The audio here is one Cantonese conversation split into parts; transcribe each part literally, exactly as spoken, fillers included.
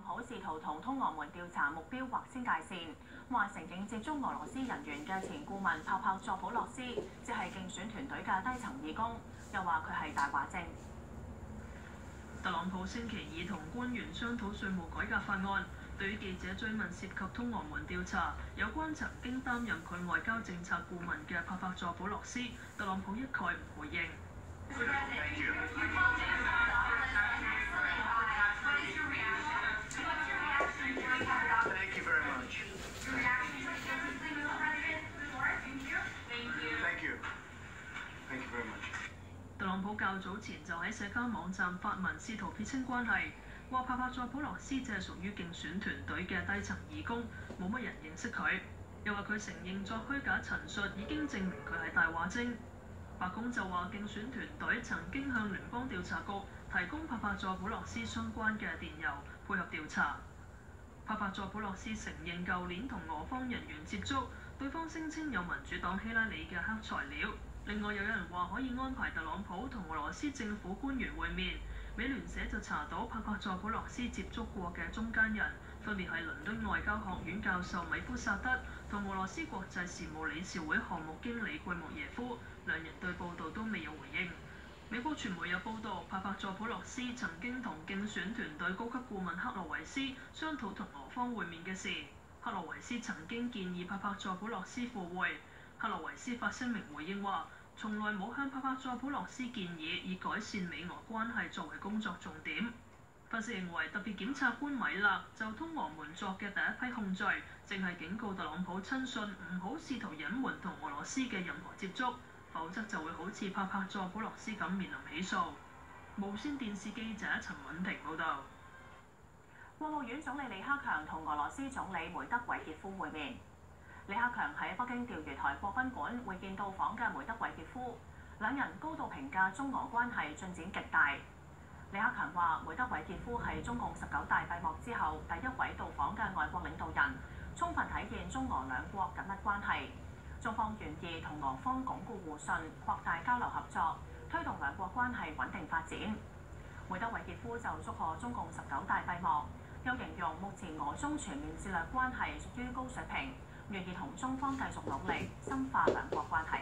普試圖同通俄門調查目標劃清界線，話承認接觸俄羅斯人員嘅前顧問帕帕佐普洛斯只係競選團隊嘅低層義工，又話佢係大話精。 特朗普星期二同官員商討稅務改革法案，對於記者追問涉及通俄門調查有關曾經擔任佢外交政策顧問嘅帕帕佐普洛斯，特朗普一概唔回應。特朗普較早前就喺社交網站發文試圖撇清關係，話帕帕佐普洛斯只係屬於競選團隊嘅低層義工，冇乜人認識佢。又話佢承認作虛假陳述已經證明佢係大話精。白宮就話競選團隊曾經向聯邦調查局提供帕帕佐普洛斯相關嘅電郵，配合調查。帕帕佐普洛斯承認舊年同俄方人員接觸，對方聲稱有民主黨希拉里嘅黑材料。另外有人話可以安排特朗普同俄羅斯政府官員會面。美聯社就查到帕帕佐普洛斯接觸過嘅中間人，分別係倫敦外交學院教授米夫薩德同俄羅斯國際事務理事會項目經理季莫耶夫，兩人對報道都未有回應。美國傳媒有報道，帕帕佐普洛斯曾經同競選團隊高級顧問克洛維斯商討同俄方會面嘅事。克洛維斯曾經建議帕帕佐普洛斯赴會，克洛維斯發聲明回應話，從來冇向帕帕佐普洛斯建議以改善美俄關係作為工作重點。分析認為，特別檢察官米勒就通俄門作嘅第一批控罪，正係警告特朗普親信唔好試圖隱瞞同俄羅斯嘅任何接觸，否則就會好似帕帕佐普洛斯咁面臨起訴。無線電視記者陳允婷報導。 國務院總理李克強同俄羅斯總理梅德韋傑夫會面。李克強喺北京釣魚台國賓館會見到訪嘅梅德韋傑夫，兩人高度評價中俄關係進展極大。李克強話：梅德韋傑夫係中共十九大閉幕之後第一位到訪嘅外國領導人，充分體現中俄兩國緊密關係。中方願意同俄方鞏固互信，擴大交流合作，推動兩國關係穩定發展。梅德韋傑夫就祝賀中共十九大閉幕，又形容目前俄中全面戰略關係屬於高水平，願意同中方繼續努力深化兩國關係。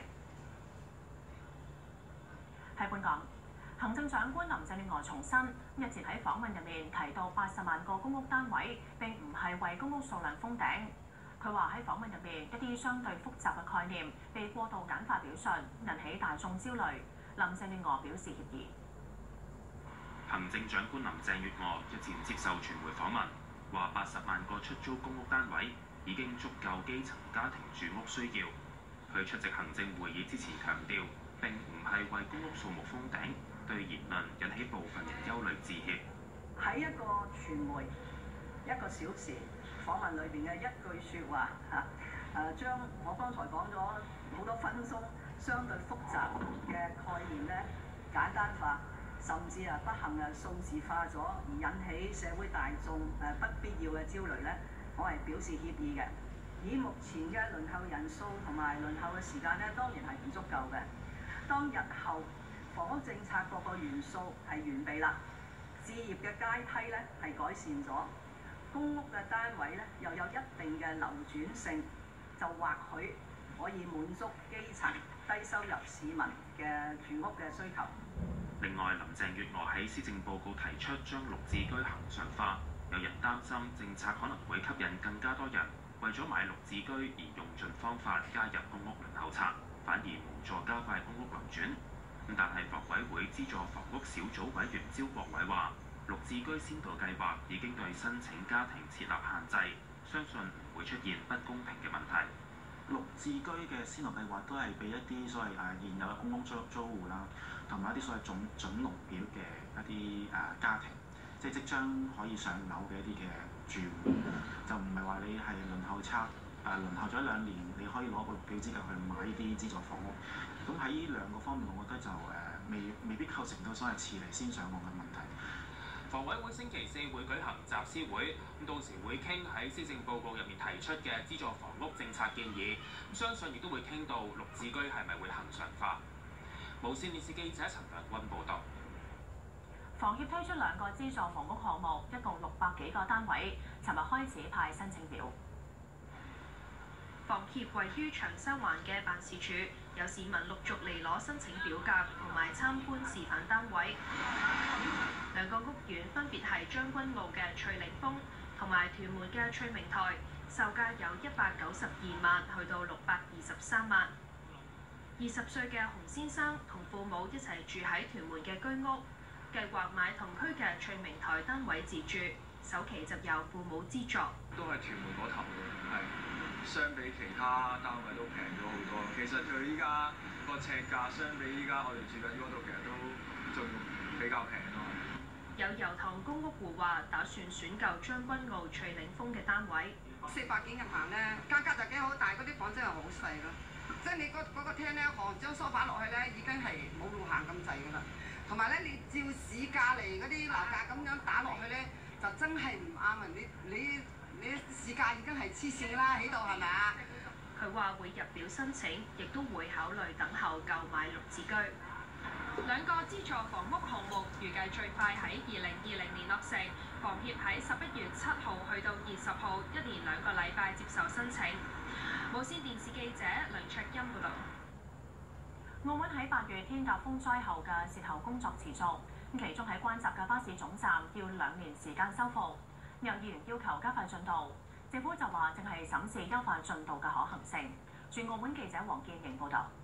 喺本港，行政長官林鄭月娥重申，日前喺訪問入面提到八十萬個公屋單位並唔係為公屋數量封頂。佢話喺訪問入面一啲相對複雜嘅概念被過度簡化表述，引起大眾焦慮。林鄭月娥表示歉意。 行政長官林鄭月娥日前接受傳媒訪問，話八十萬個出租公屋單位已經足夠基層家庭住屋需要。佢出席行政會議之前強調，並唔係為公屋數目封頂，對言論引起部分人憂慮致歉。 喺一個傳媒一個小時訪問裏邊嘅一句説話嚇，誒將我剛才講咗好多分鐘相對複雜嘅概念咧簡單化，甚至啊不幸啊數字化咗，而引起社會大眾誒不必要嘅焦慮咧，我係表示歉意嘅。以目前嘅輪候人數同埋輪候嘅時間咧，當然係唔足夠嘅。當日後房屋政策各個元素係完備啦，置業嘅階梯咧係改善咗，公屋嘅單位咧又有一定嘅流轉性，就或許可以滿足基層低收入市民嘅住屋嘅需求。 另外，林鄭月娥喺施政報告提出將綠置居恆常化，有人擔心政策可能會吸引更加多人為咗買綠置居而用盡方法加入公屋輪候冊，反而無助加快公屋流轉。但係房委會資助房屋小組委員招國偉話，綠置居先導計劃已經對申請家庭設立限制，相信唔會出現不公平嘅問題。 綠置居嘅先導計劃都係俾一啲所謂誒現有嘅公屋租租戶啦，同埋一啲所謂準準綠表嘅一啲誒家庭，即係即將可以上樓嘅一啲嘅住戶，就唔係話你係輪候冊誒輪候咗兩年，你可以攞個綠表資格去買呢啲資助房屋。咁喺呢兩個方面，我覺得就誒未未必構成到所謂遲嚟先上岸嘅問題。 房委會星期四會舉行集思會，咁到時會傾喺施政報告入面提出嘅資助房屋政策建議，咁相信亦都會傾到綠置居係咪會恆常化。無線電視記者陳良君報導。 房協推出兩個資助房屋項目，一共六百幾個單位，尋日開始派申請表。 房協位於長沙灣嘅辦事處，有市民陸續嚟攞申請表格同埋參觀示範單位。兩個屋苑分別係將軍澳嘅翠嶺峰同埋屯門嘅翠明台，售價由一百九十二萬去到六百二十三萬。二十歲嘅洪先生同父母一齊住喺屯門嘅居屋，計劃買同區嘅翠明台單位自住，首期就由父母資助。 都係屯門嗰頭嘅，係相比其他單位都平咗好多。其實佢依家個尺價相比依家我哋住緊嗰度，其實都仲比較平咯。 有油塘公屋戶話打算選購將軍澳翠嶺峰嘅單位， 四百幾銀行咧，價格就幾好，但係嗰啲房真係好細咯。即係你嗰嗰個廳咧，行張梳化落去咧，已經係冇路行咁滯㗎啦。同埋咧，你照市價嚟嗰啲樓價咁樣打落去咧，就真係唔啱啊！你你你市價已經係黐線啦，喺度係咪啊？ 佢話會入表申請，亦都會考慮等候購買綠置居。兩個資助房屋項目預計最快喺二零二零年落成，房協喺十一月七號去到二十號，一連兩個禮拜接受申請。無線電視記者梁卓欣報導。 澳門喺八月天鴿風災後嘅善後工作持續，其中喺關閘嘅巴士總站要兩年時間修復。有議員要求加快進度，政府就話正係審視優化進度嘅可行性。駐澳門記者黃建瑩報導。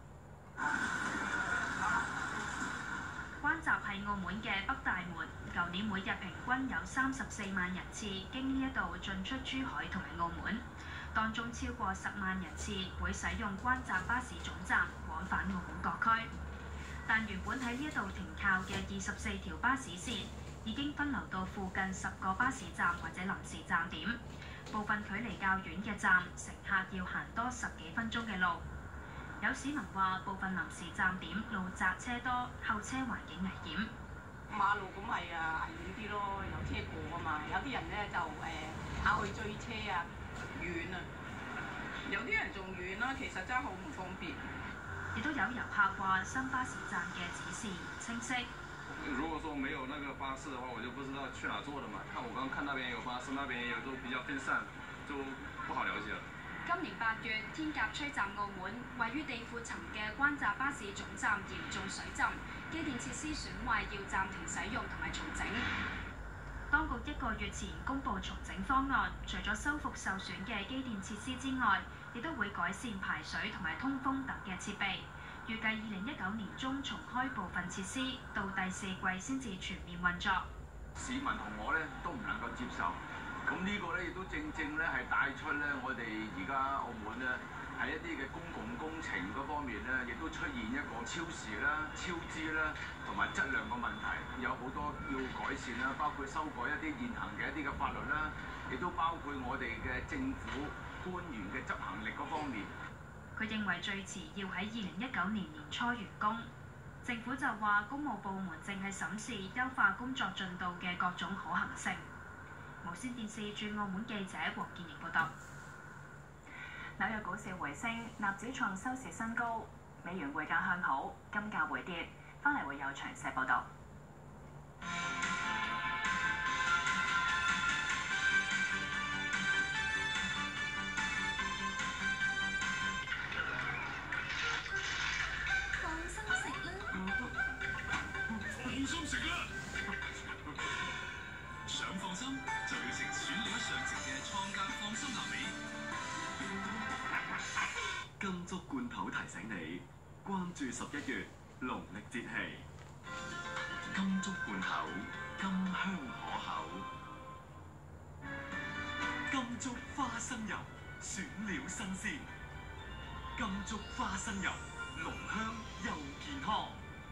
關閘係澳門嘅北大門，舊年每日平均有三十四萬人次經呢一度進出珠海同埋澳門，當中超過十萬人次會使用關閘巴士總站往返澳門各區。但原本喺呢一度停靠嘅二十四條巴士線已經分流到附近十個巴士站或者臨時站點，部分距離較遠嘅站，乘客要行多十幾分鐘嘅路。有市民話部分臨時站點路窄車多，候車環境危險。 馬路咁咪啊危險啲咯，有車過啊嘛。有啲人咧就誒跑去追車啊，遠啊。有啲人仲遠啦，其實真係好唔方便。 亦都有遊客話新巴士站嘅指示唔清晰。 如果說沒有那個巴士的話，我就不知道去哪坐的嘛。看我剛剛看那邊有巴士，那邊也有，都比較分散，就不好了解了。 今年八月，天鴿吹襲澳門，位於地庫層嘅關閘巴士總站嚴重水浸，機電設施損壞，要暫停使用同埋重整。當局一個月前公布重整方案，除咗修復受損嘅機電設施之外，亦都會改善排水同埋通風等嘅設備。預計二零一九年中重開部分設施，到第四季先至全面運作。 市民同我咧都唔能夠接受。咁呢個咧亦都正正咧係帶出咧我哋而家澳門咧喺一啲嘅公共工程嗰方面咧，亦都出現一個超時啦、超支啦同埋質量嘅問題，有好多要改善啦，包括修改一啲現行嘅一啲嘅法律啦，亦都包括我哋嘅政府官員嘅執行力嗰方面。 佢認為最遲要喺二零一九年年初完工。政府就話公務部門正係審視優化工作進度嘅各種可行性。無線電視駐澳門記者黃建瑩報道。 紐約股市回升，納指創收市新高，美元匯價向好，金價回跌。翻嚟會有詳細報導。 放心食啦， 放心食啦。想放心就要食選料上乘嘅創格放心臘味。金竹罐頭提醒你，關注十一月農曆節氣。金竹罐頭，甘香可口。金竹花生油，選料新鮮。金竹花生油，濃香又健康。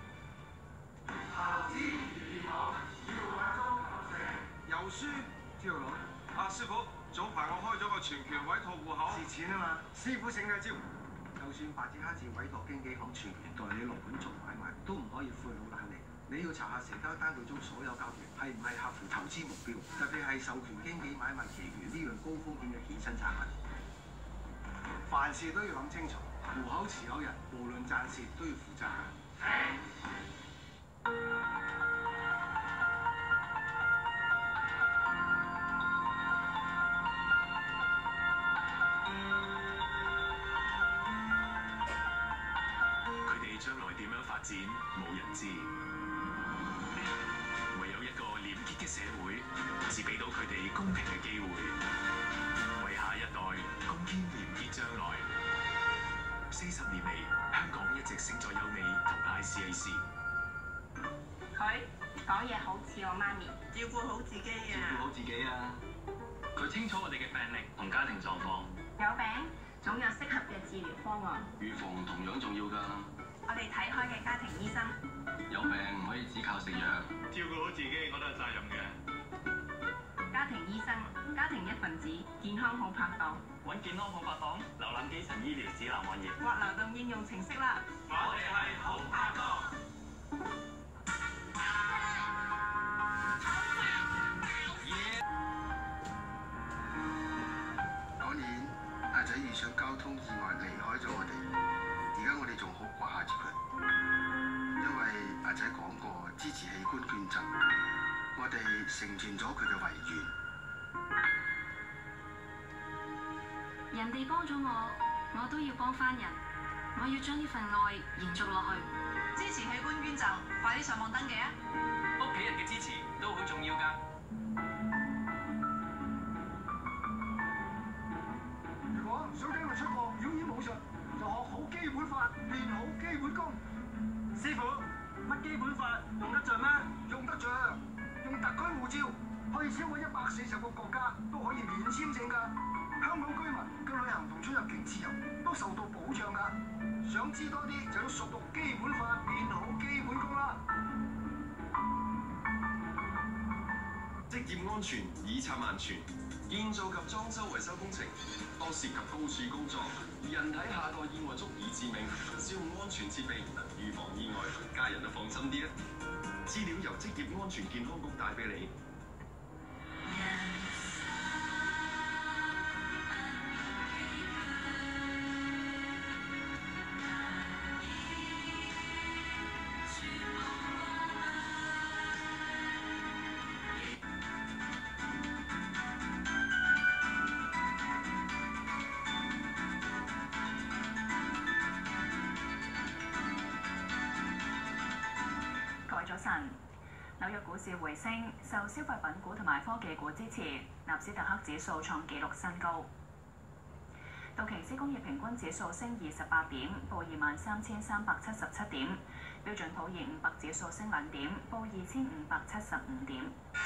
投資健康，要揾中求成。有書條龍。啊，師傅，早排我開咗個全權委託戶口，蝕錢啊嘛。師傅請嘅招。就算白紙黑字委託經紀行全權代理落盤做買賣，都唔可以賄賂懶嚟。你要查下成交單據中所有交易係唔係合乎投資目標，特別係授權經紀買賣期權呢樣高風險嘅衍生產品。凡事都要諗清楚，戶口持有人無論賺蝕都要負責任。 展冇人知，唯有一個廉潔嘅社會，至俾到佢哋公平嘅機會，為下一代共建廉潔將來。四十年嚟，香港一直勝在有你同 I C A C。 佢講嘢好似我媽咪， 照顧好自己啊！ 照顧好自己啊！佢清楚我哋嘅病歷同家庭狀況。 有病總有適合嘅治療方案。 預防同樣重要㗎。 我哋睇開嘅家庭醫生。 有病唔可以只靠食藥。 照顧好自己，我都有責任嘅。 家庭醫生，家庭一份子，健康好拍檔。 揾健康好拍檔，瀏覽基層醫療指南網頁。 或流動應用程式啦。 我哋係好拍檔。 嗰年阿仔遇上交通意外離開咗我哋，而家我哋仲好掛住佢，因為阿仔講過支持器官捐贈，我哋成全咗佢嘅遺願。 人哋幫咗我，我都要幫翻人。我要將呢份愛延續落去。 支持器官捐贈，快啲上網登記啊！ 屋企人嘅支持都好重要㗎。 如果想聽佢出國表演武術，就學好基本法，練好基本功。師傅，乜基本法用得着咩？用得着，用特區護照去超過一百四十個國家都可以免簽證㗎。香港居民嘅旅行同出入境自由都受到保障㗎。想知多啲就要熟讀基本法，練好基本功啦。 職業安全以策萬全，建造及裝修維修工程多涉及高處工作，而人體下個意外足以致命。使用安全設備能預防意外，家人都放心啲啦。資料由職業安全健康局帶俾你。 早晨，紐約股市回升，受消費品股同埋科技股支持，納斯達克指數創紀錄新高。道瓊斯工業平均指數升二十八點，報二萬三千三百七十七點；標準普爾五百指數升兩點，報二千五百七十五點。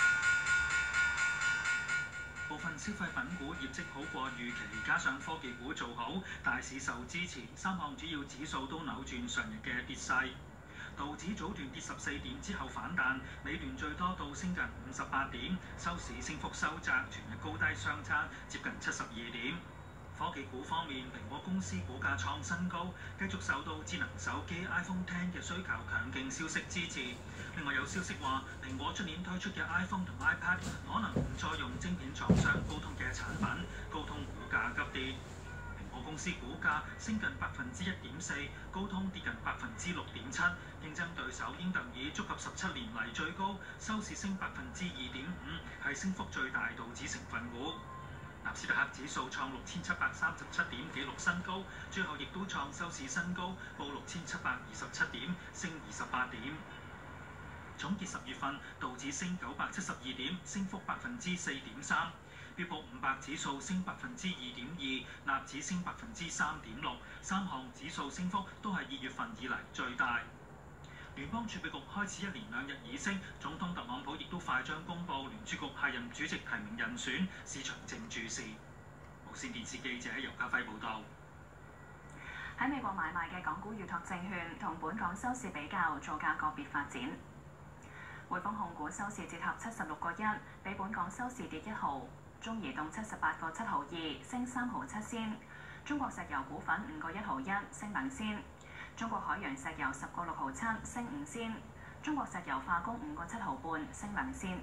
部分消費品股業績好過預期，加上科技股做好，大市受支持，三項主要指數都扭轉上日嘅跌勢。道指早段跌十四點之後反彈，尾段最多到升近五十八點，收市升幅收窄，全日高低相差接近七十二點。科技股方面，蘋果公司股價創新高，繼續受到智能手機 iPhone X 嘅需求強勁消息支持。另外有消息話，蘋果出年推出嘅 iPhone 同 iPad 可能唔再用晶片廠商高通嘅產品，高通股價急跌。蘋果公司股價升近百分之一點四，高通跌近百分之六點七。競爭對手英特爾觸及十七年嚟最高，收市升百分之二點五，係升幅最大道指成分股。納斯達克指數創六千七百三十七點紀錄新高，最後亦都創收市新高，報六千七百二十七點，升二十八點。總結十月份，道指升九百七十二點，升幅百分之四點三。標普五百指數升百分之二點二，納指升百分之三點六，三項指數升幅都係二月份以嚟最大。聯邦儲備局開始一連兩日議息，總統特朗普亦都快將公布聯儲局下任主席提名人選，市場正注視。無線電視記者尤家輝報道。 喺美國買賣嘅港股預託證券同本港收市比較，造價個別發展。匯豐控股收市折合七十六個一，比本港收市跌一毫。中移動七十八個七毫二，升三毫七仙。中國石油股份五個一毫一，升兩仙。中國海洋石油十個六毫七，升五仙；中國石油化工五個七毫半，升兩仙。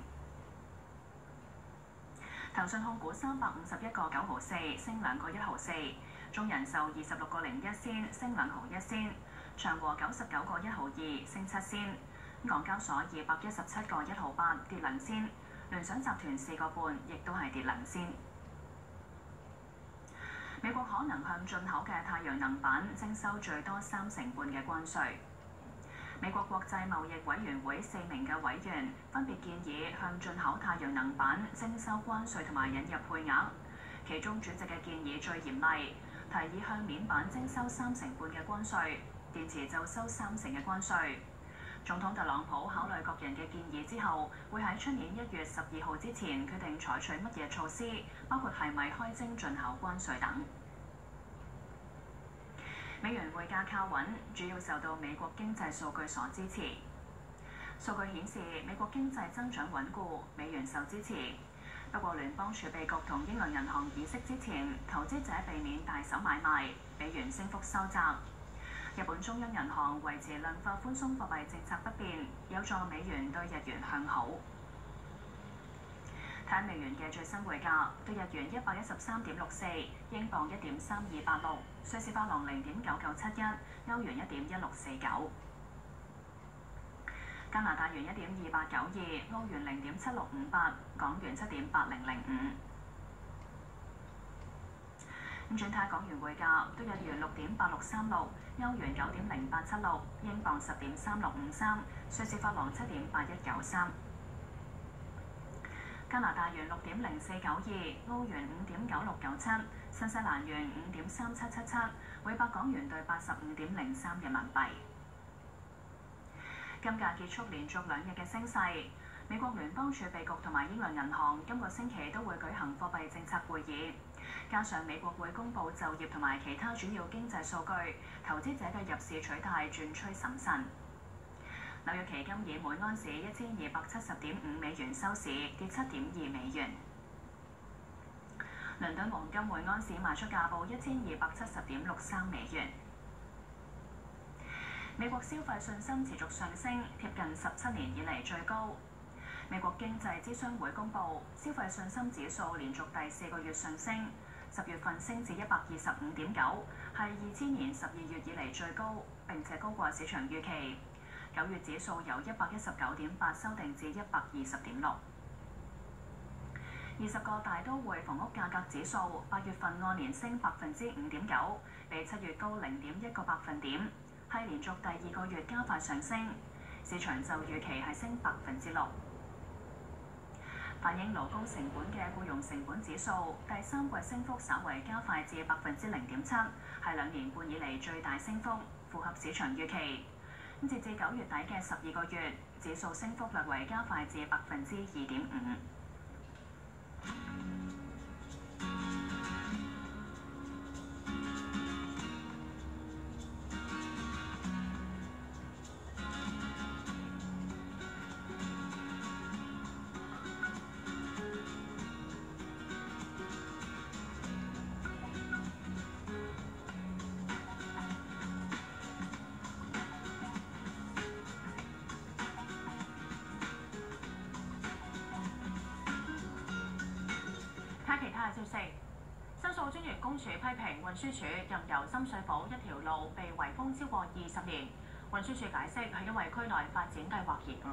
騰訊控股三百五十一個九毫四，升兩個一毫四；中人壽二十六個零一仙，升兩毫一仙；長和九十九個一毫二，升七仙；港交所二百一十七個一毫八，跌兩仙；聯想集團四個半，亦都係跌兩仙。美國可能向進口嘅太陽能板徵收最多三成半嘅關稅。 美國國際貿易委員會四名嘅委員分別建議向進口太陽能板徵收關稅同埋引入配額，其中主席嘅建議最嚴厲，提議向面板徵收三成半嘅關稅，電池就收三成嘅關稅。總統特朗普考慮各人嘅建議之後，會喺出年一月十二號之前決定採取乜嘢措施，包括係咪開徵進口關稅等。美元匯價靠穩，主要受到美國經濟數據所支持。數據顯示美國經濟增長穩固，美元受支持。不過聯邦儲備局同英倫銀行議息之前，投資者避免大手買賣，美元升幅收窄。日本中央銀行維持量化寬鬆貨幣政策不變，有助美元對日元向好。睇美元嘅最新匯價，對日元一百一十三點六四，英鎊一點三二八六，瑞士法郎零點九九七一，歐元一點一六四九，加拿大元一點二八九二，澳元零點七六五八，港元七點八零零五。咁轉睇港元匯價，對日元六點八六三六，歐元九點零八七六，英鎊十點三六五三，瑞士法郎七點八一九三。加拿大元六點零四九二，澳元五點九六九七，新西蘭元五點三七七七，每百港元對八十五點零三人民幣。金價結束連續兩日嘅升勢，美國聯邦儲備局同埋英倫銀行今個星期都會舉行貨幣政策會議，加上美國會公布就業同埋其他主要經濟數據，投資者嘅入市取態轉趨審慎。紐約期金以每安士一千二百七十點五美元收市，跌七點二美元。倫敦黃金每安士賣出價報一千二百七十點六三美元。美國消費信心持續上升，貼近十七年以嚟最高。美國經濟諮商會公佈消費信心指數連續第四個月上升，十月份升至一百二十五點九，係二千年十二月以嚟最高，並且高過市場預期。九月指數由一百一十九點八修訂至一百二十點六。二十個大都會房屋價格指數八月份按年升百分之五點九，比七月高零點一個百分點，係連續第二個月加快上升。市場就預期係升百分之六。反映勞工成本嘅僱傭成本指數第三季升幅稍為加快至百分之零點七，係兩年半以嚟最大升幅，符合市場預期。截至九月底嘅十二個月，指數升幅略為加快至百分之二點五。其他消息，申訴專員公署批評運輸署任由深水埗一條路被圍封超過二十年。運輸署解釋係因為區內發展計劃延誤。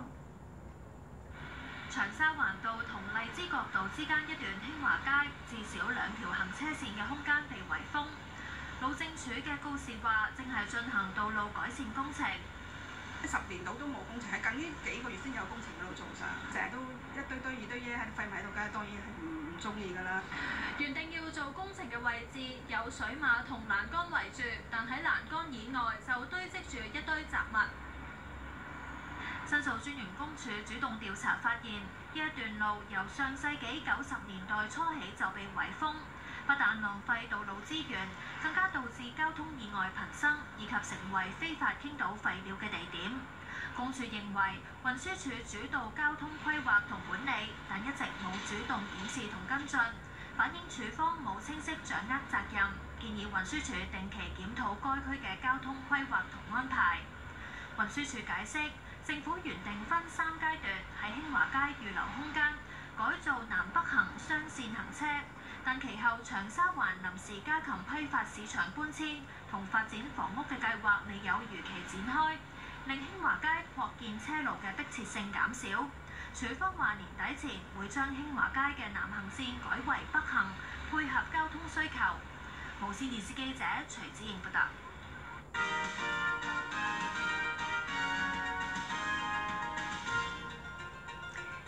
長沙灣道同荔枝角道之間一段興華街至少兩條行車線嘅空間被圍封。路政署嘅告示話，正係進行道路改善工程。 十年度都冇工程，係近呢幾個月先有工程喺度做晒，成日都一堆堆二堆嘢喺度廢埋喺度，梗係當然係唔唔中意㗎啦。 原定要做工程嘅位置有水馬同欄杆圍住，但喺欄杆以外就堆積住一堆雜物。 申訴專員公署主動調查發現，呢一段路由上世紀九十年代初起就被圍封，不但浪費道路資源，更加導致交通意外頻生，以及成為非法傾倒廢料嘅地點。公署認為運輸署主導交通規劃同管理，但一直冇主動檢視同跟進，反映署方冇清晰掌握責任，建議運輸署定期檢討該區嘅交通規劃同安排。運輸署解釋，政府原定分三階段喺興華街預留空間，改造南北行雙線行車，但其後長沙灣臨時家禽批發市場搬遷同發展房屋嘅計劃未有如期展開，令興華街擴建車路嘅迫切性減少。署方話年底前會將興華街嘅南行線改為北行，配合交通需求。無線電視記者徐子瑩報道。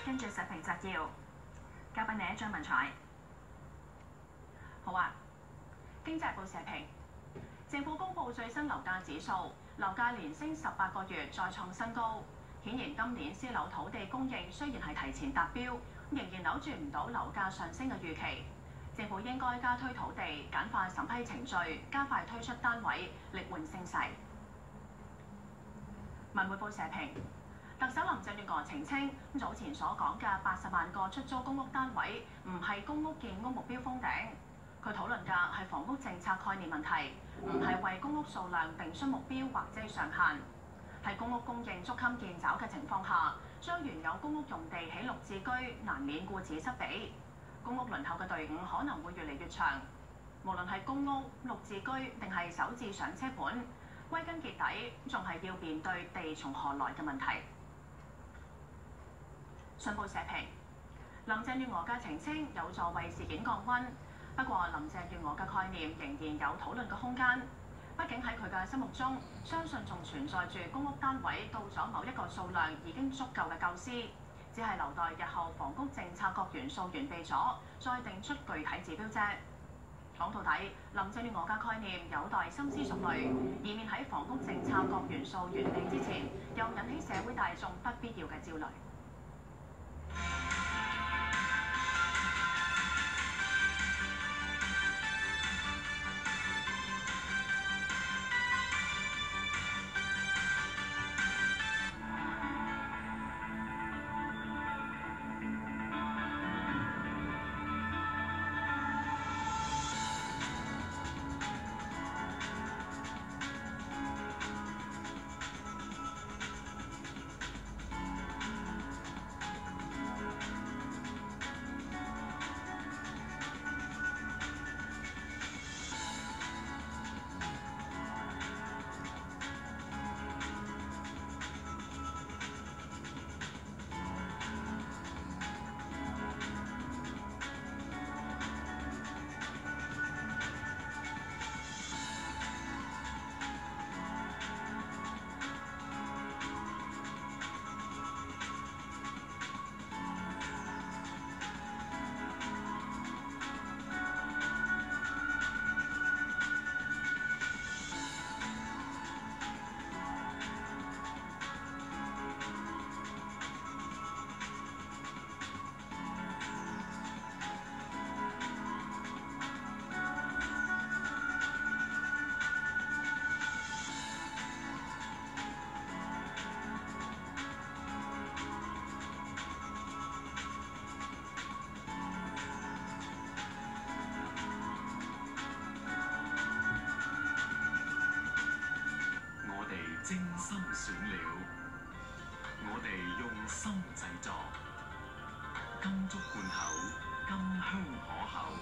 跟住社評摘要，交俾你張文彩。好啊，經濟報社評，政府公布最新樓價指數，樓價連升十八個月，再創新高。顯然今年私樓土地供應雖然係提前達標，仍然扭轉唔到樓價上升嘅預期。政府應該加推土地，簡化審批程序，加快推出單位，力換聲勢。文匯報社評，特首林鄭月娥澄清，早前所講嘅八十萬個出租公屋單位，唔係公屋建屋目標封頂。佢討論嘅係房屋政策概念問題，唔係為公屋數量定出目標或者上限。喺公屋供應捉襟見肘嘅情況下，將原有公屋用地起綠置居，難免顧此失彼。公屋輪候嘅隊伍可能會越嚟越長。無論係公屋、綠置居定係首置上車盤，歸根結底仲係要面對地從何來嘅問題。信報社評，林鄭月娥嘅澄清有助為事件降溫，不過林鄭月娥嘅概念仍然有討論嘅空間。畢竟喺佢嘅心目中，相信仲存在住公屋單位到咗某一個數量已經足夠嘅構思，只係留待日後房屋政策各元素完備咗，再定出具體指標啫。講到底，林鄭月娥嘅概念有待深思熟慮，以免喺房屋政策各元素完備之前，又引起社會大眾不必要嘅焦慮。 精心選料，我哋用心製作，金竹罐頭，甘香可口。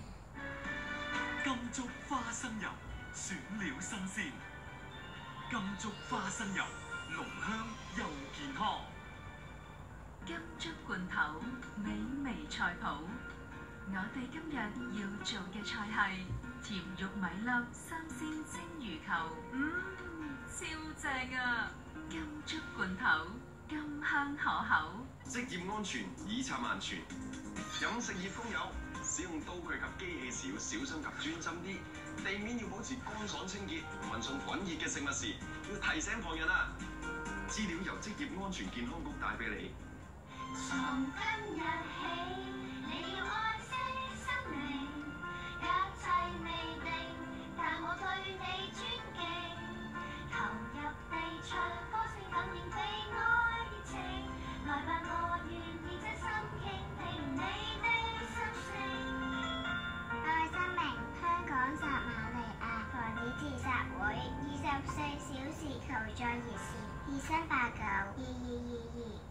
金竹花生油，選料新鮮。金竹花生油，濃香又健康。 金竹罐頭，美味菜譜。我哋今日要做嘅菜係甜玉米粒三鮮蒸魚球，嗯。超正啊！金竹罐頭，甘香可口。 職業安全，以策萬全。飲食業工友使用刀具及機器時要小心及專心啲，地面要保持乾爽清潔。運送滾熱嘅食物時，要提醒旁人啊！資料由職業安全健康局帶俾你。 從今日起，你要愛惜生命，一切未定，但我對你尊敬。投入地場，歌聲感應被愛熱情，來吧，我願意真心傾聽你的心聲。愛生命，香港撒瑪利亞防止自殺會，二十四小時求助熱線，二三八九二二二二。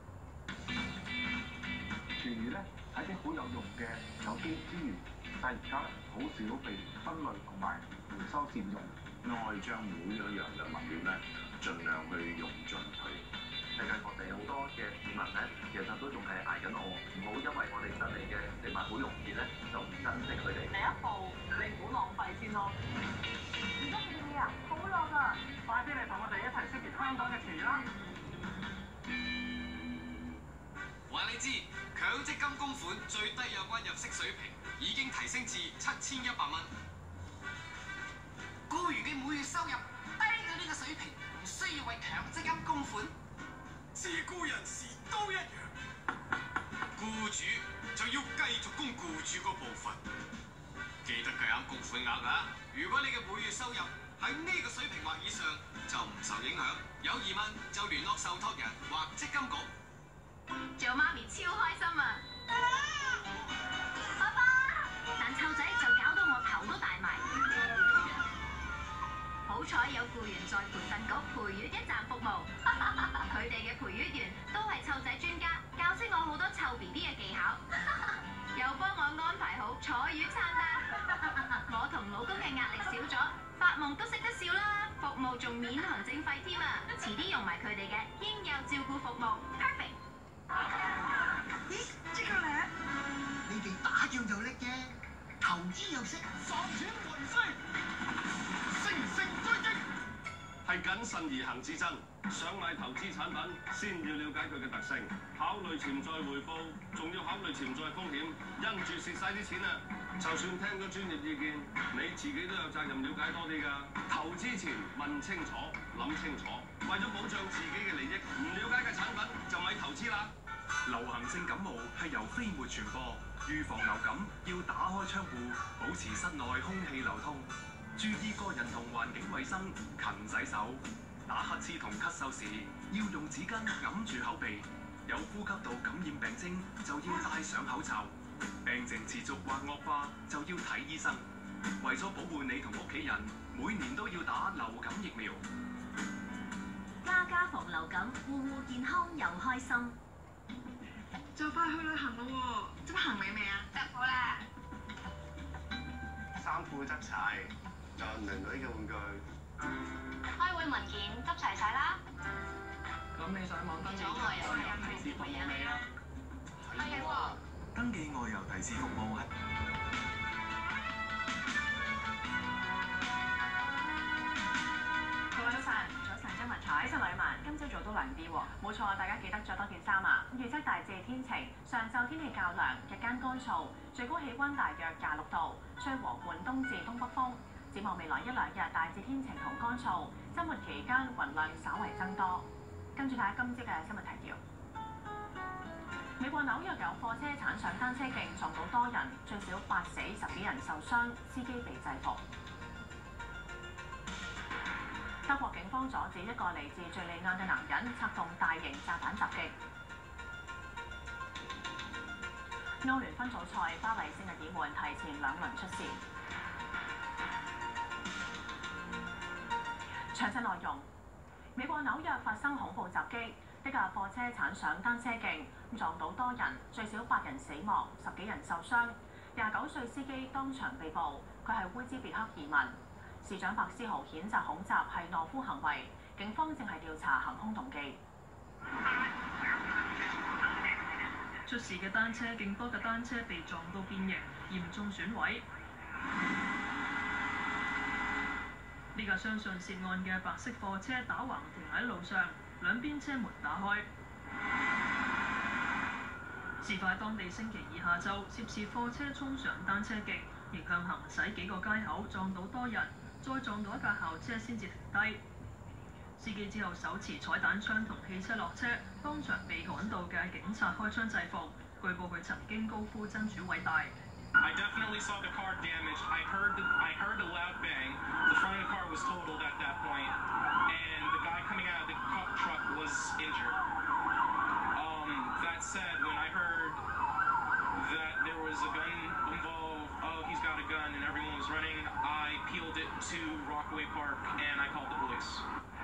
廚餘咧係啲好有用嘅有機資源，但係而家咧好少被分類同埋回收佔用。 愛將每一樣嘅物料咧，盡量去用盡佢。 世界各地好多嘅市民咧，其實都仲係捱緊餓，唔好因為我哋得嚟嘅食物好容易咧，就唔珍惜佢哋。 第一步，你唔好浪費先咯。唔得嘅嘢啊，好浪啊！快啲嚟同我哋一齊識別香港嘅廚餘啦！ 為話你知，強積金供款最低有關入息水平已經提升至七千一百蚊。 僱員嘅每月收入低到呢個水平，唔需要為強積金供款。 自僱人士都一樣，僱主就要繼續供僱主嗰部分。記得計啱供款額啊！如果你嘅每月收入喺呢個水平或以上，就唔受影響。有疑問就聯絡受託人或積金局。 做媽咪超開心啊！爸爸，但湊仔就搞到我頭都大埋。好彩有僱員在培訓局培育一站服務，佢哋嘅培育員都係湊仔專家，教識我好多湊 B B 嘅技巧，又幫我安排好坐月餐單。我同老公嘅壓力少咗，發夢都識得笑啦，服務仲免行政費添啊！遲啲用埋佢哋嘅嬰幼照顧服務 ，perfect。 咦，即刻嚟！你哋打仗就叻嘅，投資又識，賺錢為先，乘勝追擊。 係謹慎而行之爭。想買投資產品，先要了解佢嘅特性，考慮潛在回報，仲要考慮潛在風險，因住蝕晒啲錢啊！就算聽咗專業意見，你自己都有責任了解多啲㗎。投資前問清楚，諗清楚，為咗保障自己嘅利益，唔了解嘅產品就咪投資啦。 流行性感冒係由飛沫傳播，預防流感要打開窗戶，保持室內空氣流通，注意個人同環境衛生，勤洗手。打乞嗤同咳嗽時要用紙巾揞住口鼻，有呼吸道感染病徵就要戴上口罩，病情持續或惡化就要睇醫生。為咗保護你同屋企人，每年都要打流感疫苗。 家家防流感，戶戶健康又開心。 就快去旅行咯喎，執行李未啊？ 執好啦。 衫褲執齊，仲有女女嘅玩具。 開會文件執齊晒啦。 咁你上網登記咗外遊提示服務未啊？ 係喎。 登記外遊提示服務係。 早晨，早晨張文彩，早晨女文，今朝早都涼啲喎。冇錯，大家記得着多件衫啊！預測大致天晴，上晝天氣較涼，日間乾燥，最高氣温大約廿六度，吹和緩東至東北風。展望未來一兩日大致天晴同乾燥，週末期間雲量稍為增多。跟住睇下今朝嘅新聞提要。美國紐約有貨車鏟上單車徑撞到多人，最少八死十幾人受傷，司機被制服。德國警方阻止一個嚟自敍利亞嘅男人策動大型炸彈襲擊。歐聯分組賽，巴黎聖日耳門提前兩輪出線。詳細內容：美國紐約發生恐怖襲擊，一架貨車鏟上單車徑，撞到多人，最少八人死亡，十幾人受傷。廿九歲司機當場被捕，佢係烏茲別克移民。市長白思豪譴責恐襲係懦夫行為，警方正係調查行兇動機。 出事嘅單車徑多嘅單車被撞到變形，嚴重損毀。呢架相信涉案嘅白色貨車打橫停喺路上，兩邊車門打開。事發當地星期二下晝，涉事貨車衝上單車徑，逆向行駛幾個街口，撞到多人，再撞到一架校車先至停低。司機之後手持彩彈槍同汽車落車，當場被趕到嘅警察開槍制服。據報佢曾經高呼真主偉大。 I definitely saw the car damaged. I heard the, I heard a loud bang. The front of the car was totaled at that point, and the guy coming out of the truck was injured. Um, that said, when I heard that there was a gun involved, oh, he's got a gun, and everyone was running, I peeled it to Rockaway Park, and I called the police.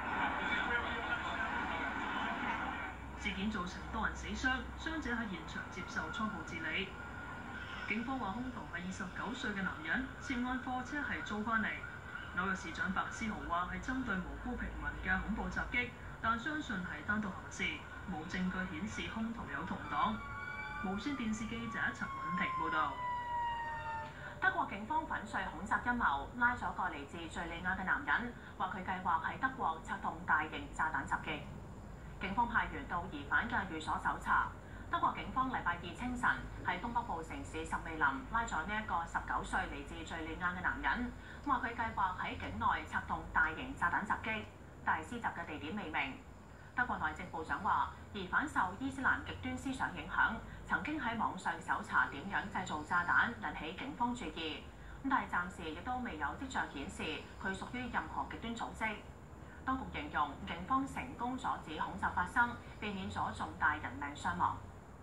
事件造成多人死傷，傷者喺現場接受初步治理。警方話兇徒係二十九歲嘅男人，涉案貨車係租翻嚟。紐約市長白思豪話係針對無辜平民嘅恐怖襲擊，但相信係單獨行事，冇證據顯示兇徒有同黨。無線電視記者陳允婷報導。德國警方粉碎恐襲陰謀，拉咗個嚟自敍利亞嘅男人，話佢計劃喺德國策動大型炸彈襲擊。警方派員到疑犯嘅寓所搜查。 德國警方禮拜二清晨喺東北部城市什美林拉咗呢一個十九歲嚟自敍利亞嘅男人，話佢計劃喺境內策動大型炸彈襲擊，但係施襲嘅地點未明。德國內政部長話，疑犯受伊斯蘭極端思想影響，曾經喺網上搜查點樣製造炸彈，引起警方注意。咁但係暫時亦都未有跡象顯示佢屬於任何極端組織。當局形容警方成功阻止恐襲發生，避免咗重大人命傷亡。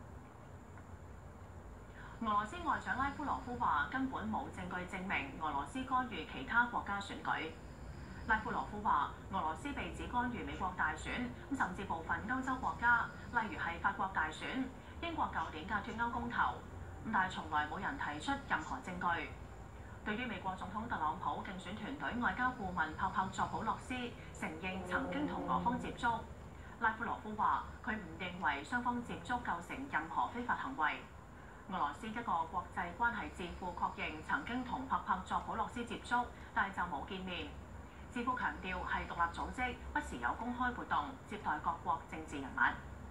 俄羅斯外長拉夫羅夫話：根本冇證據證明俄羅斯干預其他國家選舉。拉夫羅夫話：俄羅斯被指干預美國大選，咁甚至部分歐洲國家，例如係法國大選、英國舊年嘅脱歐公投，咁但係從來冇人提出任何證據。對於美國總統特朗普競選團隊外交顧問帕帕佐普洛斯承認曾經同俄方接觸，拉夫羅夫話：佢唔認為雙方接觸構成任何非法行為。俄羅斯一個國際關係智庫確認曾經同帕帕佐普洛斯接觸，但係就冇見面。智庫強調係獨立組織，不時有公開活動接待各國政治人物。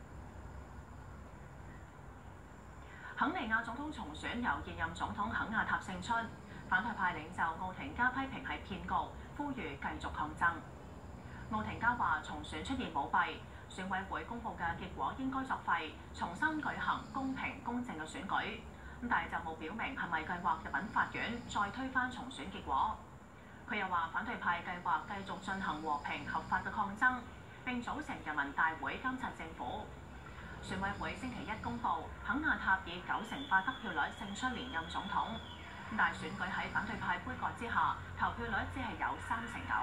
肯尼亞總統重選由現任總統肯亞塔勝出，反對派領袖奧廷加批評係騙局，呼籲繼續抗爭。奧廷加話重選出現舞弊，選委會公佈嘅結果應該作廢，重新舉行公平公正嘅選舉。咁但係就冇表明係咪計劃入稟法院再推翻重選結果。佢又話反對派計劃繼續進行和平合法嘅抗爭，並組成人民大會監察政府。選委會星期一公佈，肯亞塔以九成八得票率勝出連任總統，但選舉喺反對派杯葛之下，投票率只係有三成九。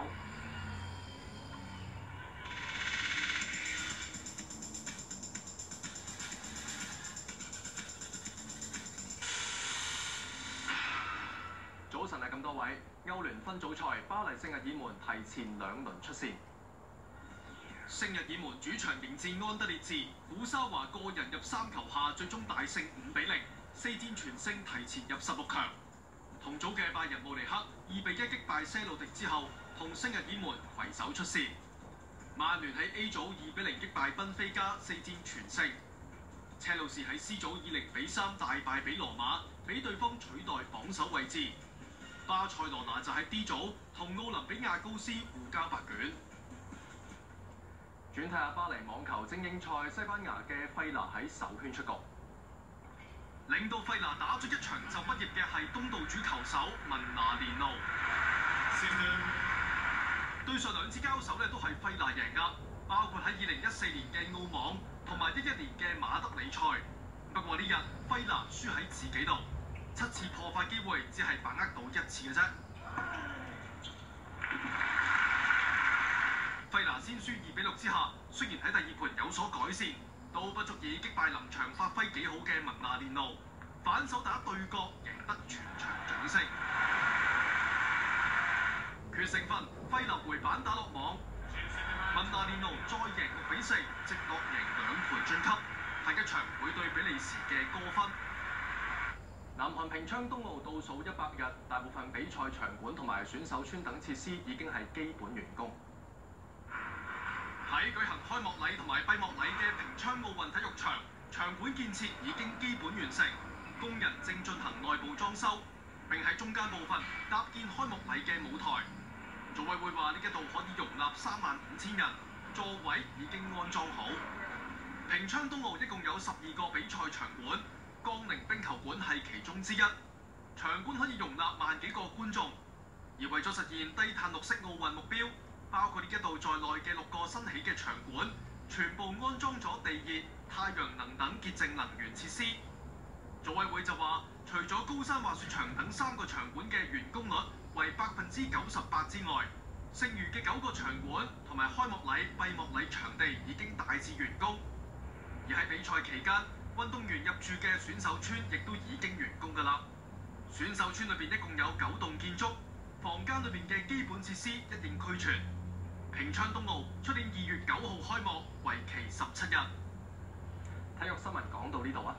早晨啊，咁多位，歐聯分組賽，巴黎聖日耳門提前兩輪出線。 聖日耳門主場迎戰安德烈治，古沙華個人入三球下，最終大勝五比零，四戰全勝，提前入十六強。同組嘅拜仁慕尼黑二比一擊敗些路迪之後，同聖日耳門攜手出線。曼聯喺 A 組二比零擊敗賓菲加，四戰全勝。車路士喺 C 組以零比三大敗比羅馬，俾對方取代榜首位置。巴塞羅那就喺 D 組同奧林比亞高斯互交白卷。 轉睇下巴黎網球精英賽，西班牙嘅費拿喺首圈出局。 領到費拿打咗一場就畢業嘅係東道主球手文拿連奴。對上兩次交手咧都係費拿贏壓，包括喺二零一四年嘅澳網同埋一一年嘅馬德里賽。不過呢日費拿輸喺自己度，七次破發機會只係把握到一次嘅啫。費拿先輸二比六之下，雖然喺第二盤有所改善，都不足以擊敗臨場發揮幾好嘅文拿連奴，反手打對角贏得全場掌聲。決勝分，費拿回板打落網，文拿連奴再贏六比四，直落贏兩盤晉級，下一場會對比利時嘅哥芬。 南韓平昌冬奧倒數一百日，大部分比賽場館同埋選手村等設施已經係基本完工。 喺舉行開幕禮同埋閉幕禮嘅平昌奧運體育場，場館建設已經基本完成，工人正進行內部裝修，並喺中間部分搭建開幕禮嘅舞台。組委會話呢一度可以容納三萬五千人，座位已經安裝好。平昌冬奧一共有十二個比賽場館，江寧冰球館係其中之一，場館可以容納萬幾個觀眾。而為咗實現低碳綠色奧運目標，包括呢一度在內嘅六個新起嘅場館，全部安裝咗地熱、太陽能等潔淨能源設施。組委會就話，除咗高山滑雪場等三個場館嘅完工率為百分之九十八之外，剩餘嘅九個場館同埋開幕禮、閉幕禮場地已經大致完工。而喺比賽期間，運動員入住嘅選手村亦都已經完工㗎啦。選手村裏邊一共有九棟建築，房間裏邊嘅基本設施一應俱全。平昌冬奧出年二月九號開幕，為期十七日。 體育新聞講到呢度啊！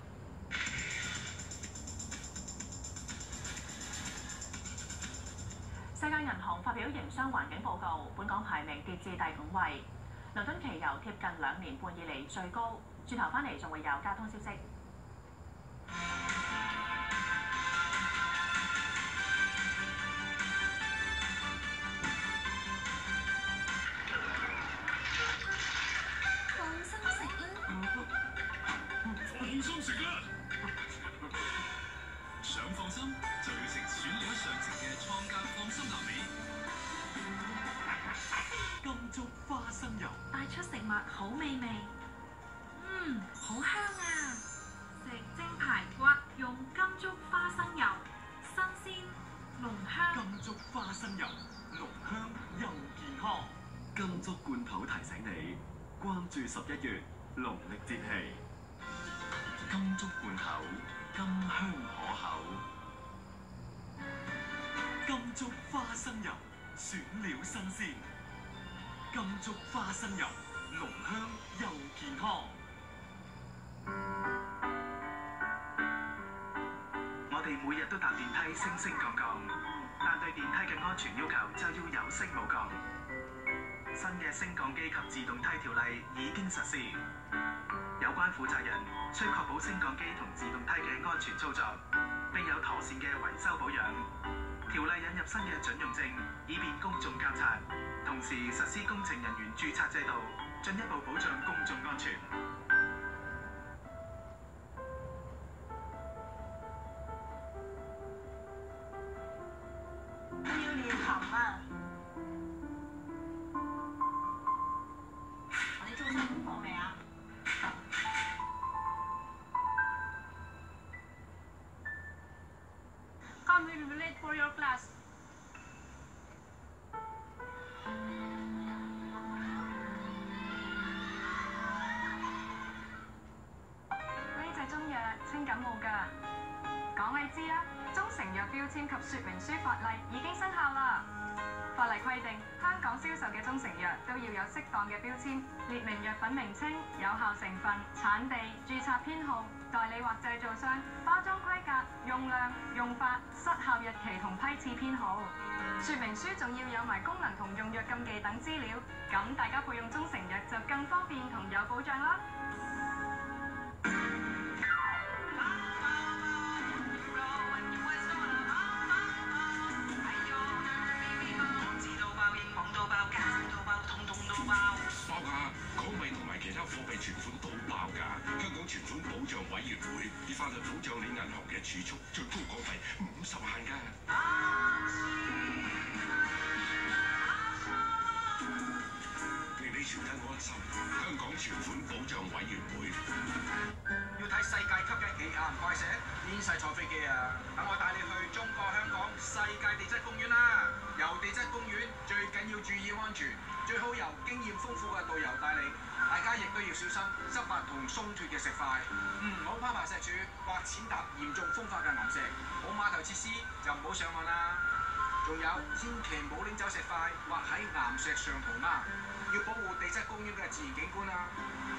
世界銀行發表營商環境報告，本港排名跌至第五位。倫敦期油貼近兩年半以嚟最高， 轉頭翻嚟仲會有交通消息。 放心食啦！想放心就要食選料上乘嘅創價放心臘味。金竹花生油帶出食物好美味，嗯，好香啊！食蒸排骨用金竹花生油，新鮮濃香。 金竹花生油，濃香又健康。金竹罐頭提醒你，關注十一月農曆節氣。金竹罐頭，甘香可口。金竹花生油，選料新鮮。金竹花生油，濃香又健康。 我哋每日都搭電梯升升降降，但對電梯嘅安全要求就要有升冇降。新嘅升降機及自動梯條例已經實施。有關負責人需確保升降機同自動梯嘅安全操作，並有妥善嘅維修保養。條例引入新嘅準用證，以便公眾監察，同時實施工程人員註冊制度，進一步保障公眾安全。 要練琴啊！你做晒功課未啊？ Come will be late for your class. 呢隻中藥清感冒㗎。講你知啦，中成藥標籤及說明書法例已經生效啦。法例規定，香港銷售嘅中成藥都要有適當嘅標籤，列明藥品名稱、有效成分、產地、註冊編號、代理或製造商、包裝規格、用量、用法、失效日期同批次編號。說明書仲要有埋功能同用藥禁忌等資料，咁大家配用中成藥就更方便同有保障啦。 爆下港幣同埋其他貨幣存款都爆㗎。香港存款保障委員會啲法律保障你銀行嘅儲蓄最高港幣五十萬㗎。令你存得安心。香港存款保障委員會。 要睇世界級嘅奇岩怪石，邊細坐飛機啊？等我帶你去中國香港世界地質公園啦！遊地質公園最緊要注意安全，最好由經驗豐富嘅導遊帶你。大家亦都要小心濕滑同鬆脱嘅石塊，唔好攀爬石柱或踐踏嚴重風化嘅岩石。冇碼頭設施就唔好上岸啦。仲有，千祈唔好拎走石塊或喺岩石上塗鴉，要保護地質公園嘅自然景觀啊！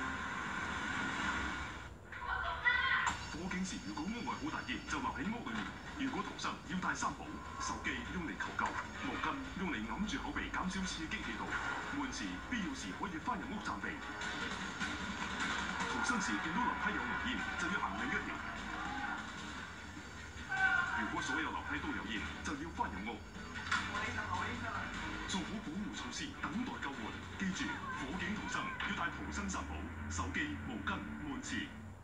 火警時如果屋外好大熱，就留喺屋裏面。如果逃生，要帶三寶：手機用嚟求救，毛巾用嚟揞住口鼻減少刺激氣道。門時必要時可以翻入屋暫避。逃生時見到樓梯有濃煙，就要行另一條。如果所有樓梯都有煙，就要翻入屋。做好保護措施，等待救援。記住，火警逃生要帶逃生三寶：手機、毛巾、門匙。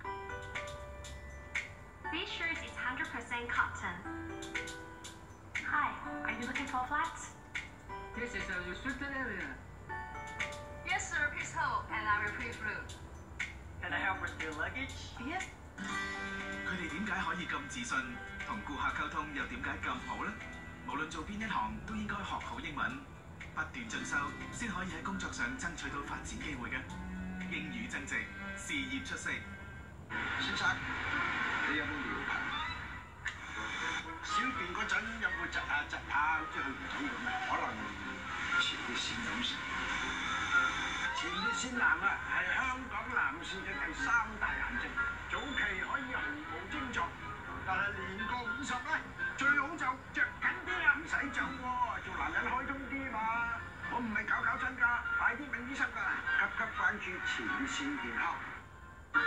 These shirts is one hundred percent cotton. Hi, are you looking for flats? This is a restricted area. Yes, sir. Please hold, and I will brief you. Can I help with your luggage? Yes. 佢哋點解可以咁自信，同顧客溝通又點解咁好呢？無論做邊一行，都應該學好英文，不斷進修，先可以喺工作上爭取到發展機會嘅。英語增值，事業出色。 先生，你有冇尿頻？小便嗰陣有冇窒下窒下，好似去唔到咁啊？可能前列腺有事。前列腺癌啊，係香港男士嘅第三大癌症，早期可以毫無徵狀，但係年過五十咧，最好就着緊啲啦，唔使就喎，做男人開通啲嘛。我唔係搞搞震㗎，快啲問醫生㗎，急急關注前列腺健康。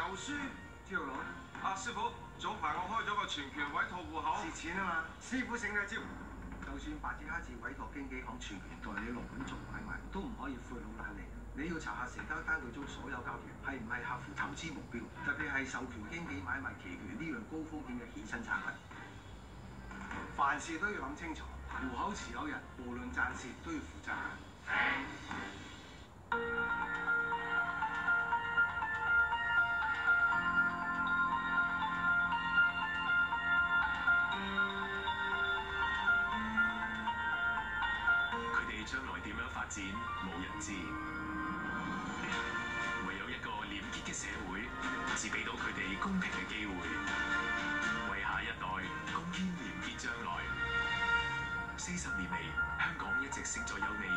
又輸，朝佬。阿師傅，早排我開咗個全權委託戶口，蝕錢啊嘛。師傅醒嘅招，就算白紙黑字委託經紀行全權代理落盤做買賣，都唔可以賄賂懶嚟。你要查下成交單據中所有交易係唔係合乎投資目標，特別係授權經紀買賣期權呢樣高風險嘅衍生產品。凡事都要諗清楚，戶口持有人無論賺蝕都要負責任。 佢哋將來點樣發展，冇人知。唯有一個廉潔嘅社會，至俾到佢哋公平嘅機會，為下一代貢獻廉潔將來。四十年嚟，香港一直勝在有你。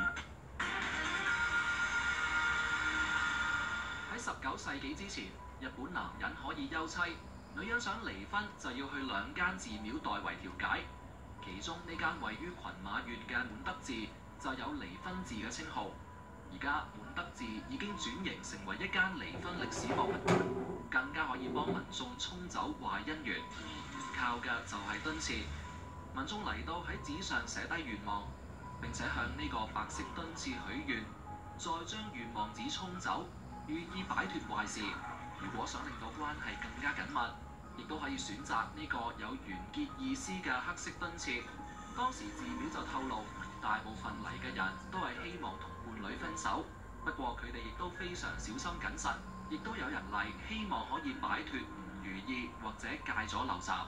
喺十九世紀之前，日本男人可以休妻，女人想離婚就要去兩間寺廟代為調解。其中呢間位於群馬縣嘅滿德寺就有離婚寺嘅稱號。而家滿德寺已經轉型成為一間離婚歷史博物館，更加可以幫民眾沖走壞姻緣。靠嘅就係敦廁，民眾嚟到喺紙上寫低願望，並且向呢個白色敦廁許願，再將願望紙沖走，寓意擺脱壞事。如果想令到關係更加緊密，亦都可以選擇呢個有完結意思嘅黑色敦廁。當時寺廟就透露，大部分嚟嘅人都係希望同伴侶分手，不過佢哋亦都非常小心謹慎，亦都有人嚟希望可以擺脱唔如意或者戒咗陋習。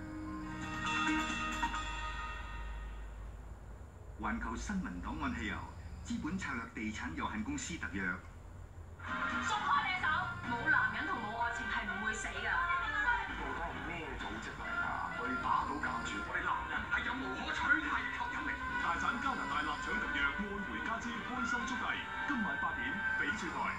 環球新聞檔案係由資本策略地產有限公司特約。 鬆開你手，冇男人同冇愛情係唔會死㗎。 到底係咩組織嚟㗎？可以打到教主，我哋男人係有無可取替嘅吸引力。 大賺加拿大臘腸特約，愛回家之開心速遞，今晚八點翡翠台。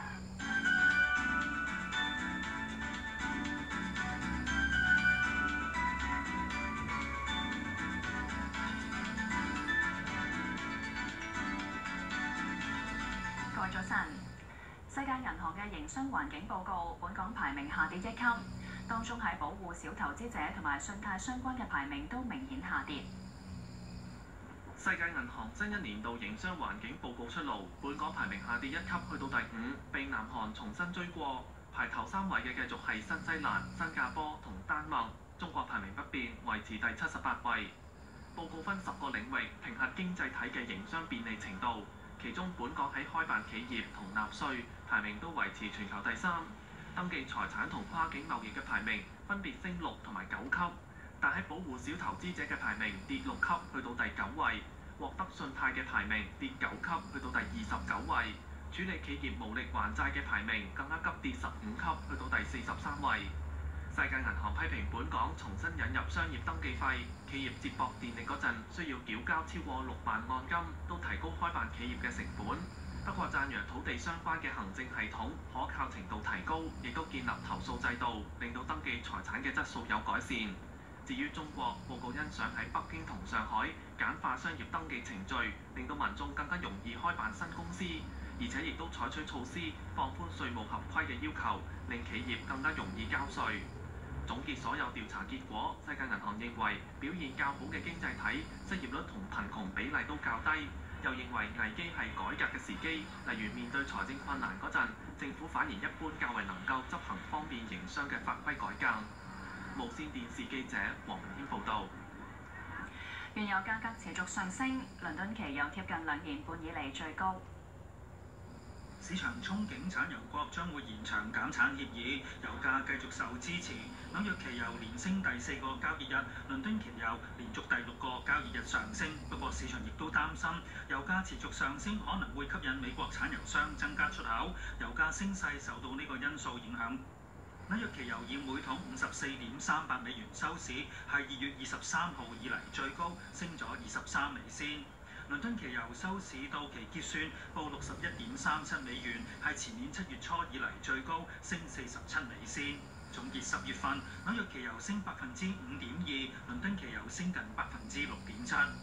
各位早晨，世界銀行嘅營商環境報告，本港排名下跌一級，當中喺保護小投資者同埋信貸相關嘅排名都明顯下跌。 世界銀行新一年度營商環境報告出爐，本港排名下跌一級，去到第五，被南韓重新追過。排頭三位嘅繼續係新西蘭、新加坡同丹麥，中國排名不變，維持第七十八位。報告分十個領域評核經濟體嘅營商便利程度，其中本港喺開辦企業同納稅排名都維持全球第三，登記財產同跨境貿易嘅排名分別升六同埋九級，但喺保護小投資者嘅排名跌六級，去到第九位。獲得信貸嘅排名跌九級，去到第二十九位；處理企業無力還債嘅排名更加急跌十五級，去到第四十三位。世界銀行批評本港重新引入商業登記費，企業接駁電力嗰陣需要繳交超過六萬按金，都提高開辦企業嘅成本。不過讚揚土地相關嘅行政系統可靠程度提高，亦都建立投訴制度，令到登記財產嘅質素有改善。至於中國，報告欣賞喺北京同上海簡化商業登記程序，令到民眾更加容易開辦新公司，而且亦都採取措施放寬稅務合規嘅要求，令企業更加容易交稅。總結所有調查結果，世界銀行認為表現較好嘅經濟體失業率同貧窮比例都較低，又認為危機係改革嘅時機，例如面對財政困難嗰陣，政府反而一般較為能夠執行方便營商嘅法規改革。無線電視記者黃明軒報導。 原油價格持續上升，倫敦期油貼近兩年半以嚟最高。 市場憧憬產油國將會延長減產協議，油價繼續受支持。紐約期油連升第四個交易日，倫敦期油連續第六個交易日上升。不過市場亦都擔心油價持續上升可能會吸引美國產油商增加出口，油價升勢受到呢個因素影響。紐約期油以每桶五十四點三八美元收市，係二月二十三號以嚟最高，升咗二十三美仙。倫敦期油收市到期結算報六十一點三七美元，係前年七月初以嚟最高，升四十七美仙。總結十月份，紐約期油升百分之五點二，倫敦期油升近百分之六點七。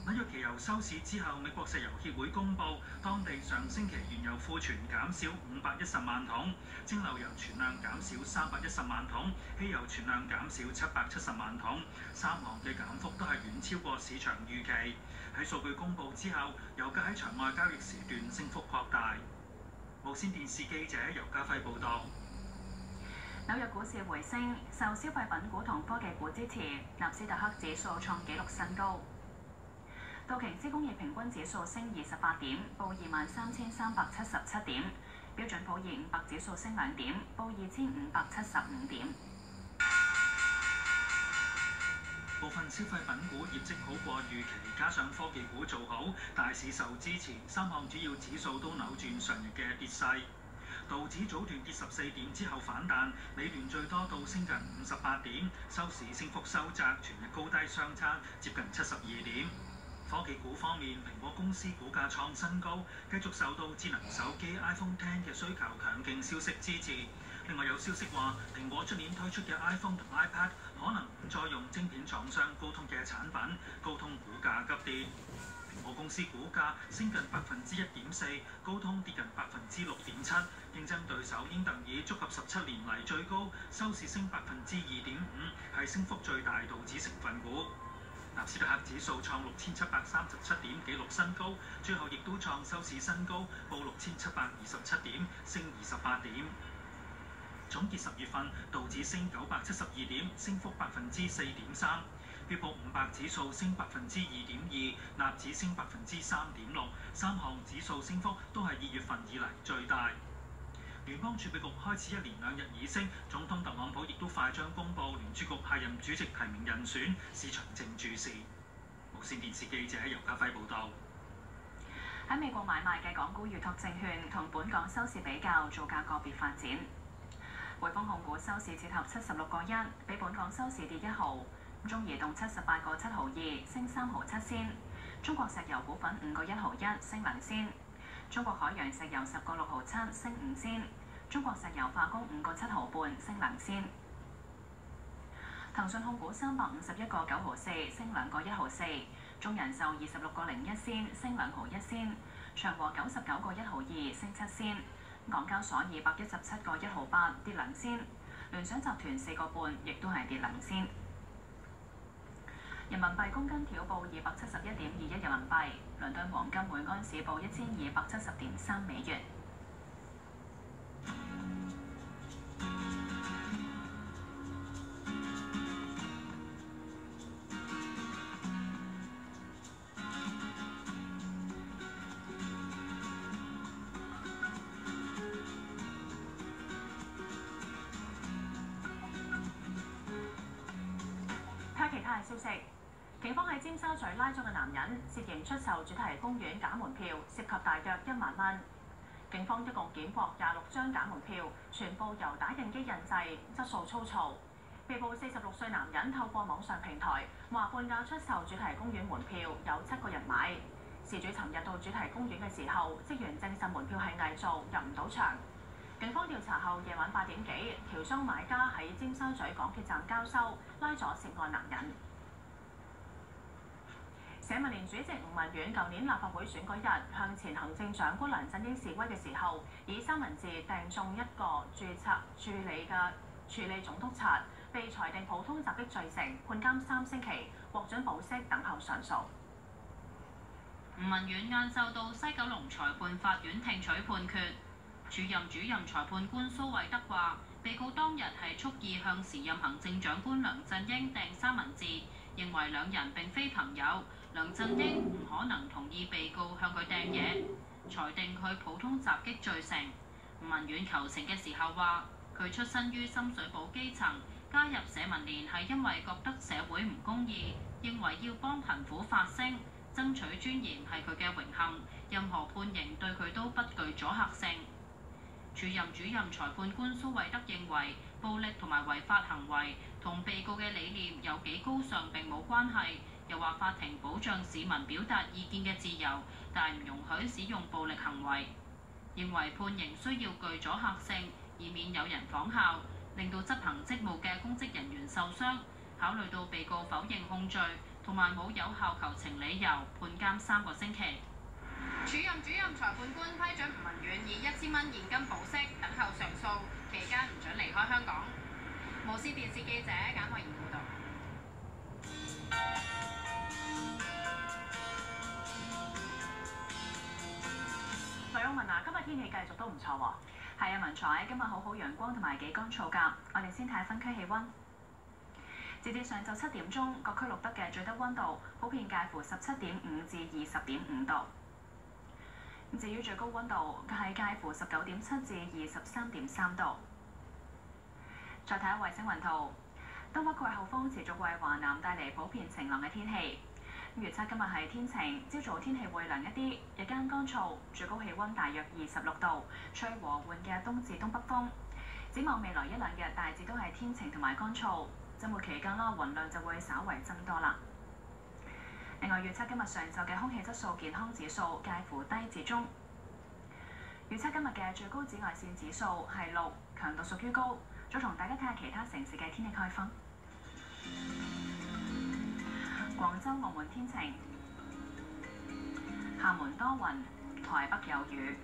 紐約期油收市之後，美國石油協會公佈，當地上星期原油庫存減少五百一十萬桶，蒸餾油存量減少三百一十萬桶，汽油存量減少七百七十萬桶，三項嘅減幅都係遠超過市場預期。喺數據公佈之後，油價喺場外交易時段升幅擴大。無線電視記者尤家輝報導。 紐約股市回升，受消費品股同科技股支持，納斯達克指數創紀錄新高。道瓊斯工業平均指數升二十八點，報二萬三千三百七十七點；標準普爾五百指數升兩點，報二千五百七十五點。 部分消費品股業績好過預期，加上科技股做好，大市受支持，三項主要指數都扭轉上日嘅跌勢。道指早段跌十四點之後反彈，尾段最多到升近五十八點，收市升幅收窄，全日高低相差接近七十二點。科技股方面，蘋果公司股價創新高，繼續受到智能手機 iPhone X 嘅需求強勁消息支持。另外有消息話，蘋果出年推出嘅 iPhone 同 iPad 可能唔再用晶片廠商高通嘅產品，高通股價急跌。蘋果公司股價升近百分之一點四，高通跌近百分之六點七。競爭對手英特爾觸及十七年嚟最高，收市升百分之二點五，係升幅最大道指成分股。納斯達克指數創六千七百三十七點，紀錄新高，最後亦都創收市新高，報六千七百二十七點，升二十八點。總結十月份，道指升九百七十二點，升幅百分之四點三；標普五百指數升百分之二點二，納指升百分之三點六，三項指數升幅都係二月份以嚟最大。聯邦儲備局開始一連兩日議息，總統特朗普亦都快將公布聯儲局下任主席提名人選，市場正注視。無線電視記者尤家輝報導。 喺美國買賣嘅港股預託證券同本港收市比較，造價個別發展。匯豐控股收市折合七十六個一，比本港收市跌一毫。中移動七十八個七毫二，升三毫七仙。中國石油股份五個一毫一，升兩仙。中國海洋石油十個六毫七，升五仙；中國石油化工五個七毫半，升兩仙。騰訊控股三百五十一個九毫四，升兩個一毫四；中人壽二十六個零一仙，升兩毫一仙；長和九十九個一毫二，升七仙；港交所二百一十七個一毫八，跌兩仙；聯想集團四個半，亦都係跌兩仙。人民幣公斤條報二百七十一點二一人民幣，倫敦黃金每安士報一千二百七十點三美元。睇其他嘅消息。警方喺尖沙咀拉咗個男人，涉嫌出售主題公園假門票，涉及大約一萬蚊。警方一共檢獲廿六張假門票，全部由打印機印製，質素粗糙。被捕四十六歲男人透過網上平台話半價出售主題公園門票，有七個人買。事主尋日到主題公園嘅時候，職員證實門票係偽造，入唔到場。警方調查後，夜晚八點幾，喬裝買家喺尖沙咀港鐵站交收，拉咗涉案男人。社民連主席吳文遠舊年立法會選舉日向前行政長官梁振英示威嘅時候，以三文治掟中一個註冊處理嘅處理總督察，被裁定普通襲擊罪成，判監三星期，獲准保釋等候上訴。 吳文遠晏晝到西九龍裁判法院聽取判決，署任主任裁判官蘇惠德話，被告當日係蓄意向時任行政長官梁振英掟三文治，認為兩人並非朋友。梁振英唔可能同意被告向佢掟嘢，裁定佢普通襲擊罪成。吳文遠求情嘅時候話，佢出身於深水埗基層，加入社民連係因為覺得社會唔公義，認為要幫貧苦發聲，爭取尊嚴係佢嘅榮幸，任何判刑對佢都不具阻嚇性。署任主任裁判官蘇惠德認為，暴力同埋違法行為同被告嘅理念有幾高尚並冇關係。又話法庭保障市民表達意見嘅自由，但唔容許使用暴力行為。認為判刑需要具阻嚇性，以免有人仿效，令到執行職務嘅公職人員受傷。考慮到被告否認控罪， 同埋冇有效求情理由，判監三個星期。 署任主任裁判官批准吳文遠以一千蚊現金保釋等候上訴，期間唔准離開香港。無線電視記者簡慧儀報導。 黎永文啊，今日天氣繼續都唔錯喎。係啊，文采，今日好好陽光同埋幾乾燥㗎。我哋先睇分區氣温。截至上晝七點鐘，各區錄得嘅最低温度普遍介乎十七點五至二十點五度。至於最高温度，係介乎十九點七至二十三點三度。再睇下衛星雲圖，東北季候風持續為華南帶嚟普遍晴朗嘅天氣。預測今日係天晴，朝早天氣會涼一啲，日間乾燥，最高氣温大約二十六度，吹和緩嘅東至東北風。展望未來一兩日，大致都係天晴同埋乾燥。週末期間啦，雲量就會稍為增多啦。另外預測今日上晝嘅空氣質素健康指數介乎低至中。預測今日嘅最高紫外線指數係六，強度屬於高。再同大家睇下其他城市嘅天氣概況。廣州、澳門天晴，廈門多雲，台北有雨，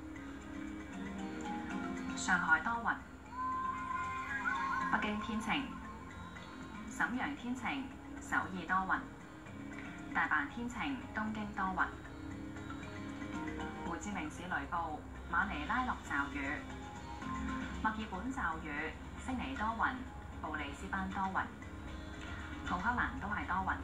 上海多雲，北京天晴，瀋陽天晴，首爾多雲，大阪天晴，東京多雲，胡志明市雷暴，馬尼拉落驟雨，墨爾本驟雨，悉尼多雲，布里斯班多雲，奧克蘭都係多雲。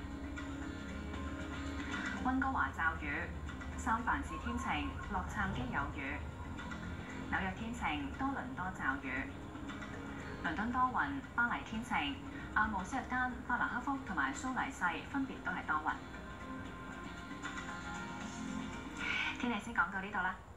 溫哥華驟雨，三藩市天晴，洛杉磯有雨，紐約天晴，多倫多驟雨，倫敦多雲，巴黎天晴，阿姆斯特丹、法蘭克福同埋蘇黎世分別都係多雲。天氣先講到呢度啦。